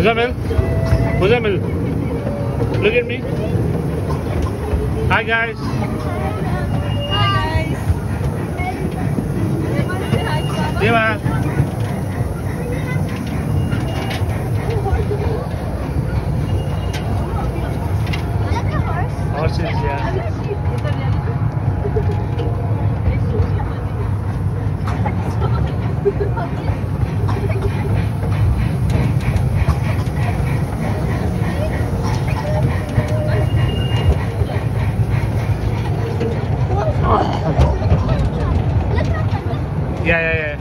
Muzammil, Muzammil, look at me. Hi guys. Hi guys. Dima. Horses, yeah. Yeah.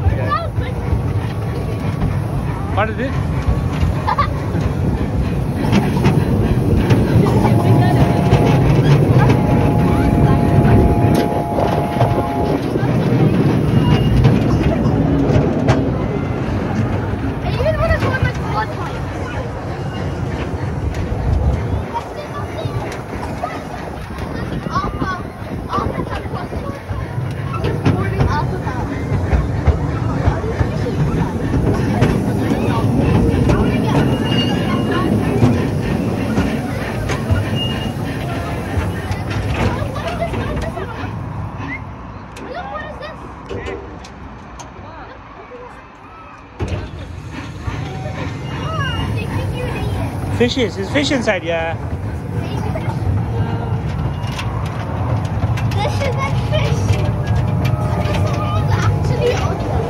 What is it? Fishes. There's fish inside, yeah. This is a fish. This one's actually awesome.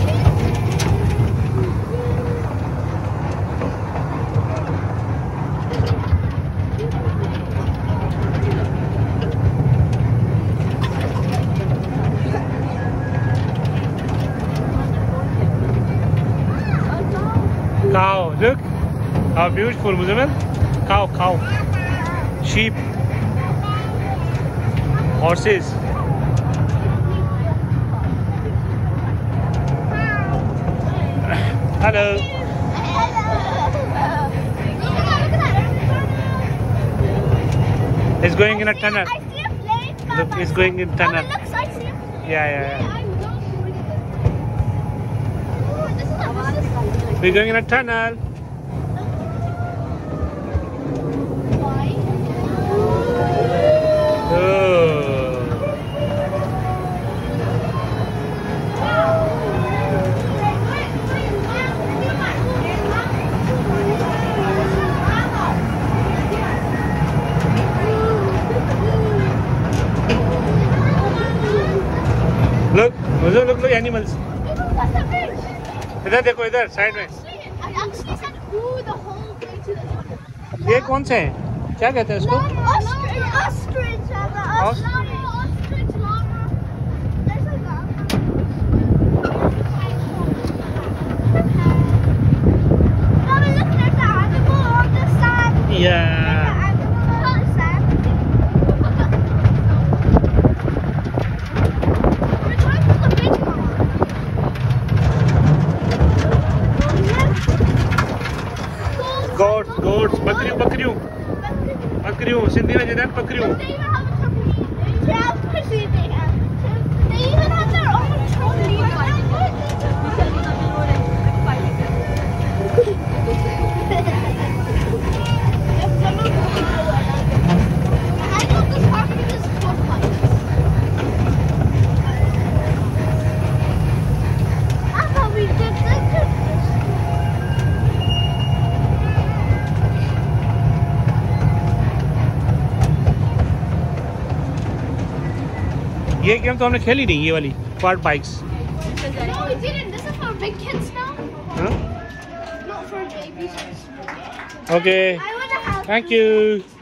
Cow, look. How beautiful, Muzammil. Cow. Sheep. Horses. Hello. It's going in a tunnel. I see a plane. Look, it's going in tunnel. Oh, look, I see a Yeah. We're going in a tunnel. Look animals. इधर देखो इधर side में. I actually said ooh the whole way to the. ये कौन से हैं? क्या कहते हैं इसको? Ostrich. Ostrich. There's a llama. Mama, look, there's an animal on the sand. Yeah. Goats, बकरियों, सिंधी में कहते हैं बकरियों. They even have a trampoline. Yeah, of course they have. They even have their own trampoline. I know this park is for fights. I thought we did this. ये game तो हमने खेली नहीं, ये वाली quad bikes. No, we didn't. This is for big kids now. Huh? Not for babies. Okay. I wanna have. Thank you.